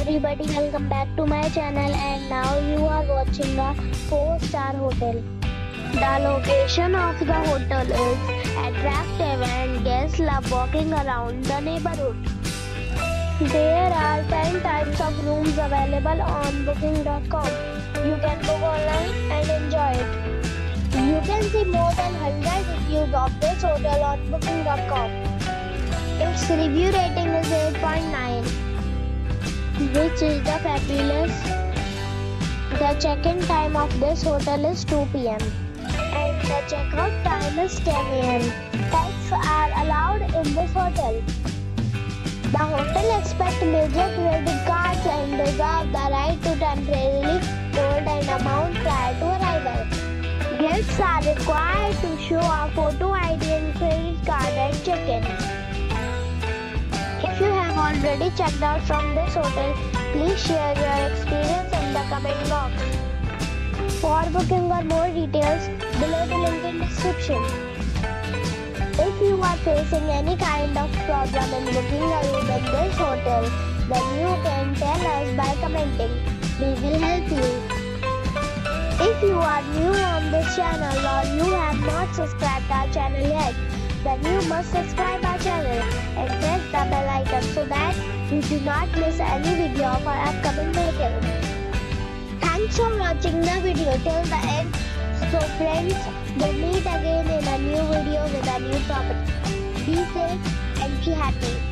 everybody, welcome back to my channel, and now you are watching a 4-star hotel. The location of the hotel is attractive and guests love walking around the neighborhood. There are 10 types of rooms available on booking.com. You can book online and enjoy it. You can see more than 100 reviews of this hotel on booking.com. Its review rating is 8.9, which is the fabulous. The check-in time of this hotel is 2 p.m. and the check-out time is 10 a.m. Pets are allowed in this hotel. The hotel accepts major credit cards and reserves the right to temporarily hold an amount prior to arrival. Guests are required to show a photo ID and credit card at check-in. If you have already checked out from this hotel, please share your experience in the comment box. For booking or more details, below the link in description. If you are facing any kind of problem in booking a room in this hotel, then you can tell us by commenting. We will help you. If you are new on this channel or you have not subscribed our channel yet, then you must subscribe our channel and press the bell icon so that you do not miss any video of our upcoming videos. Thanks for watching the video till the end. So friends, we'll meet again in a new video with a new property. Be safe and be happy.